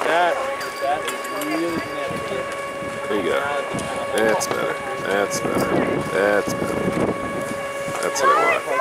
That is really connected. There you go. That's better. That's better. That's better. That's what I want.